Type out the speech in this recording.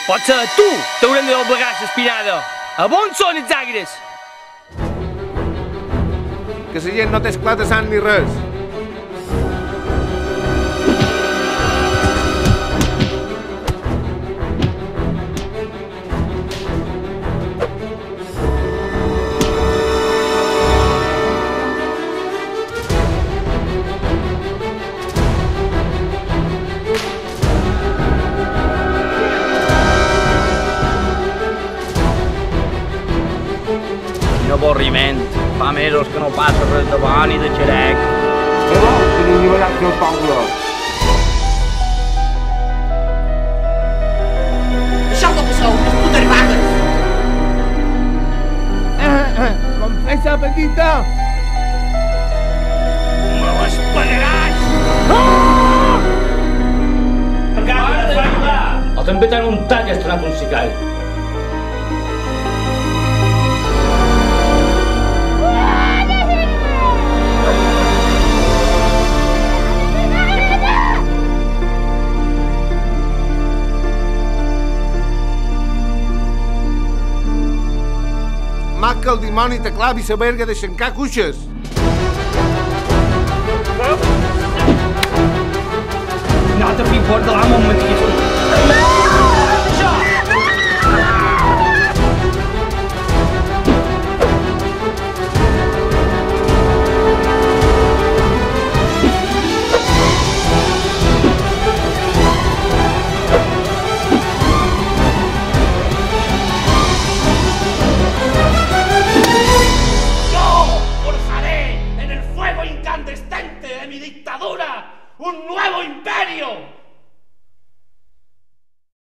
Potser a tu t'haurem de doblegar l'espinada. A on són els agres? Que la gent no té esclat de sang ni res. Quin avorriment. Fa mesos que no passa res de bon ni de xerec. Però, que no hi haurà el poble. Això que passeu, les putes vagues. Confessa, petita! Me l'espegaràs! O també t'han un tall estrenat un sicari. Mac que el dimoni te clavi la verga de xencar cuixes. No te fi por de l'amo amb matís.